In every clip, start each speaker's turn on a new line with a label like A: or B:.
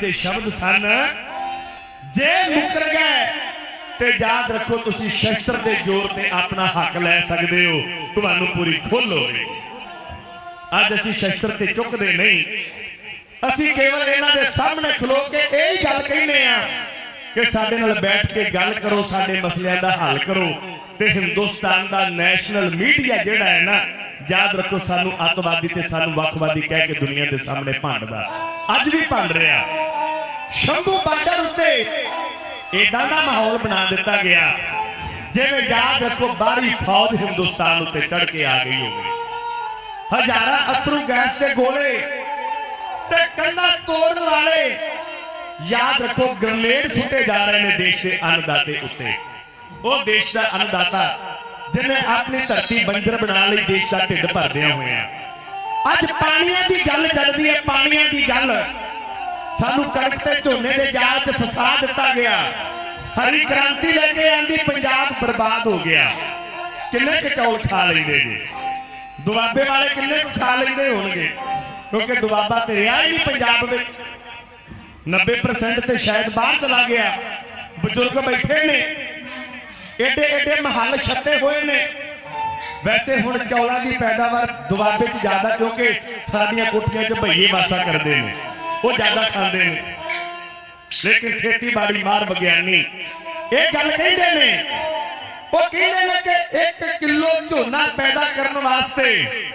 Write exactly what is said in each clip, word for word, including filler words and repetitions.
A: के शब्द सन, जे मुकर गए ते याद रखो तुसी शस्त्र के जोर पे अपना हक लै सकते हो, तुहानू पूरी खुल होगी। अज असी शस्त्र ते चुकते नहीं, असी केवल इन्हां दे सामने खलो के यही गल कहने आ कि साडे नाल बैठ के गल करो, साडे मसलियां दा हल करो। ते हिंदुस्तान दा नैशनल मीडिया जिहड़ा है ना, याद रखो सानू अतवादी ते सानू वखवादी कह के दुनिया के सामने भंडदा, अज भी भंड रहा। शंभू बार्डर उत्ते इदां दा माहौल बना दिता गया जिवें याद रखो बाहरी फौज हिंदुस्तान उत्ते चढ़ के आ गई होगी। हजारां अथरू गैस के गोले ते कंधा तोड़न वाले याद रखो ग्रेनेड सुटे जा रहे हैं देश के अन्नदाते उत्ते। वो देश का अन्नदाता जिन्हें अपनी धरती बंजर बना ली, देश का ढिड भरदिया हुए हैं। अज पानिया की गल चलती है, पानिया की गल सानू कणक ते झोने के जाल च फसा दिता गया। हरी क्रांति लेके आंदी, पंजाब बर्बाद हो गया। किन्ने क चौल खा लेंगे जी, दुआबे वाले किन्ने को खा लेंगे होंगे, क्योंकि दुआबा तो रहा ही नहीं पंजाब में। नब्बे परसेंट तो शायद बाहर चला गया। बजुर्ग बैठे ने, एडे एडे महल छते हुए ने। वैसे हुण चौलों की पैदावार दुआबे च ज्यादा, क्योंकि साडियां कोठियां च भईए वासा करते हैं, वो ज्यादा खाते हैं। लेकिन खेतीबाड़ी मार विग्यानी ये गल कहते हैं, वो कहते हैं कि एक किलो झोना पैदा करने वास्ते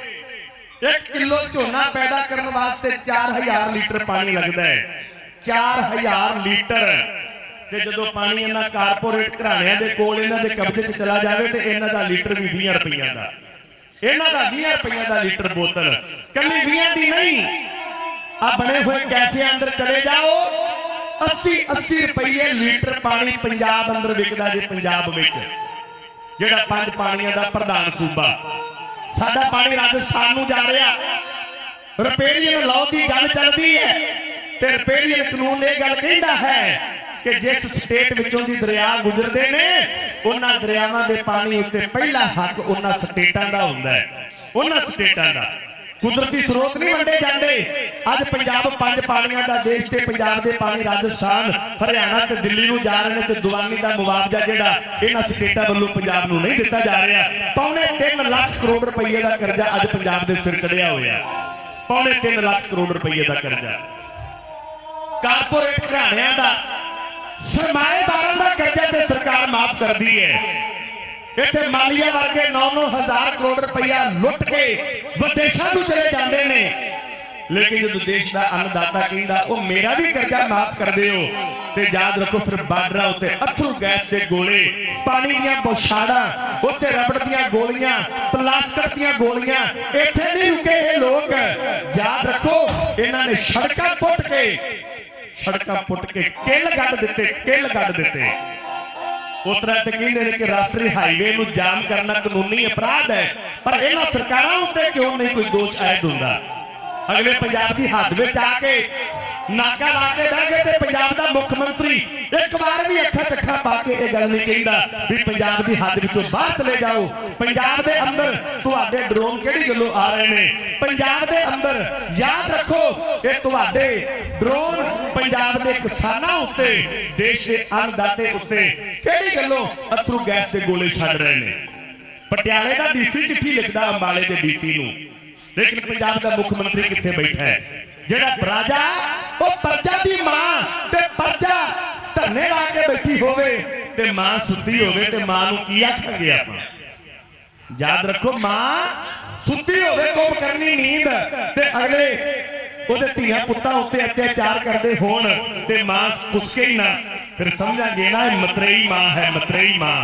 A: एक किलो झोना पैदा करने वास्ते चार हजार लीटर पानी लगता है। चार हजार लीटर ते जदों पानी इन्हां कारपोरेट घराणियां दे कोल इन्हां दे कब्जे च चला जाए तो इन्हां दा लीटर भी बीस रुपइया का, इन्हां दा बीस रुपइया का लीटर बोतल, कली बीस दी नहीं। आ बने हुए कैफे अंदर चले जाओ, अस्सी अस्सी रुपये लीटर पानी पंजाब अंदर विकदा जे। पंजाब विच जिहड़ा पंज पानियां दा प्रधान सूबा, साडा पानी राजस्थान नूं जा रहा। रिपेरियन लॉ की गल चलती है ते रिपेरियन कानून ये गल कहता है कि जिस स्टेट विचों दी दरिया गुजरते हैं उन्हां दरियावां दे पानी उत्ते पहला हक उन्हां स्टेटां दा हुंदा है, उन्हां स्टेटां दा। कुदरती स्रोत नहीं वंडे जाते। अज पंजाब पंज पानियां दा देश ते पंजाब दे पानी राजस्थान, हरियाणा ते दिल्ली नूं जा रहे हैं ते दुआनी दा मुआवजा जिहड़ा इन्हां स्टेटां वल्लों पंजाब नूं नहीं दिता जा रहा। पौने तीन लाख करोड़ रुपये का कर्जा अज पंजाब दे सिर चढ़िया होया, पौने तीन लाख करोड़ रुपये का कर्जा। कारपोरेट घराणियां दा, सरमाएदारां दा कर्जा ते सरकार माफ कर दी है। इत्थे मालिया वर्गे नौ नौ हजार करोड़ रुपया लुट के विदेशों को चले जाते हैं। लेकिन जो देश का अन्नदाता कहता वो मेरा भी कर्जा माफ कर दिओ, ते याद रखो फिर बार्डर उत्ते अथरू गैस के गोले, पानी दियां बौछाड़ां, उत्ते रबड़ दियां गोलियां, प्लास्टिक दियां गोलियां। इत्थे नहीं रुके ये लोग, याद रखो इन्हां ने सड़कां पुट के सड़कां पुट के किल गड्ढ दिते, किल गड्ढ दिते। उतरा तो कहते हैं कि राष्ट्रीय हाईवे नूं जाम करना कानूनी अपराध है, पर इन्हां सरकारां उत्ते क्यों नहीं कोई दोष आयद हुंदा। अगले पंजाब की हद में आके नाका ला के बह गए, पंजाब का मुख्यमंत्री एक बार भी अखा चखा पा के यह गल नहीं कहता भी पंजाब की हद विचों बाहर चले जाओ। पंजाब के अंदर तुहाडे ड्रोन किहड़ी गल्लों आ रहे हैं? पंजाब के अंदर याद रखो ये तुहाडे ड्रोन पंजाब के किसानां उत्ते, देश के अन्नदाते उत्ते किहड़ी गल्लों अथरू गैस के गोले छड्ड रहे हैं। पटियाले का डीसी चिट्ठी लिखता अंबाले के डीसी नूं, लेकिन पंजाब का मुख्यमंत्री कित्थे बैठा है? जिहड़ा राजा वो प्रजा की मां ते प्रजा धरने ला के बैठी होवे ते मां सुती होवे ते मां नूं की आखांगे आपां? याद रखो मां सुती होवे कोम करनी नींद ते अगले ओदे धीआं पुत्तां उत्ते अत्याचार करदे होण ते मां कुसके ही ना, फिर समझांगे ना मतरेई मां है, मतरेई मां।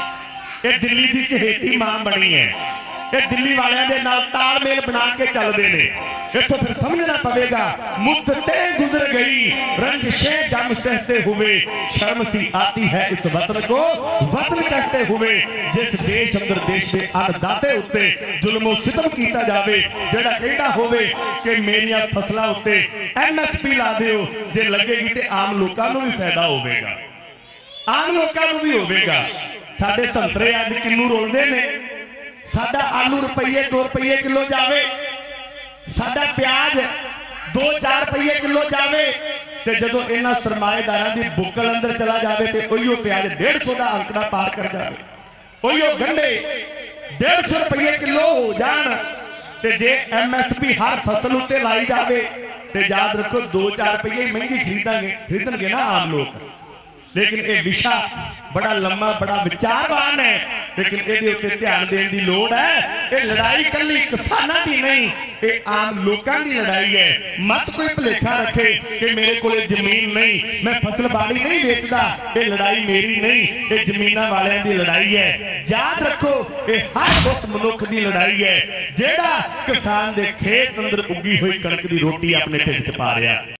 A: ये दिल्ली की चहेती मां बनी है, ये दिल्ली वालियां दे नाल तालमेल बना के चलते हैं। इत्थों फिर समझना पवेगा मुद्दते गुजर गई रंजिशें जम सहते हुए, शर्म सी आती है इस वतन को वतन कहते हुए। जिस देश अंदर देश के अन्नदाते उत्ते जुल्मो सितम कीता जावे, जेड़ा कहता होवे कि मेरिया फसलों उत्ते एम एस पी ला दिओ, जे लगेगी ते आम लोकां नूं भी फायदा होवेगा, आम लोकां नूं भी होवेगा। साडे संतरे अज किन्नू रोलदे ने, साडा आलू रुपये दो रुपये किलो जावे, साडा प्याज दो चार रुपये किलो जावे, ਤੇ ਜਦੋਂ ਇਹਨਾਂ ਸਰਮਾਏਦਾਰਾਂ ਦੀ ਬੁੱਕਲ ਅੰਦਰ ਚਲਾ ਜਾਵੇ ਤੇ ਉਹੀਓ ਪਿਆਜ਼ डेढ़ सौ ਦਾ ਅੰਕੜਾ ਪਾਰ ਕਰ ਜਾਵੇ, ਉਹੀਓ ਗੰਢੇ डेढ़ सौ ਰੁਪਏ ਕਿਲੋ ਹੋ ਜਾਣ ਤੇ ਜੇ ਐਮਐਸਪੀ ਹਰ ਫਸਲ ਉੱਤੇ ਲਾਈ ਜਾਵੇ ਤੇ ਯਾਦ ਰੱਖੋ दो चार रुपये ही महंगी खरीदांगे खरीदणगे ना आम लोग। लेकिन ये विषा बड़ा लम्मा बड़ा विचारवान है, लेकिन ये उत्ते ध्यान देने की लोड़ है। ये लड़ाई कल्ली किसानां दी नहीं, ये आम लोगों की लड़ाई है। मत कोई भुलेखा रखे कि मेरे को जमीन नहीं, मैं फसल बाड़ी नहीं बेचता, ये लड़ाई मेरी नहीं, ये जमीना वालियां दी लड़ाई है। याद रखो ये हर उस मनुख की लड़ाई है जेड़ा किसान दे खेत अंदर उगी हुई कणक की रोटी अपने ढिड च पा रहा।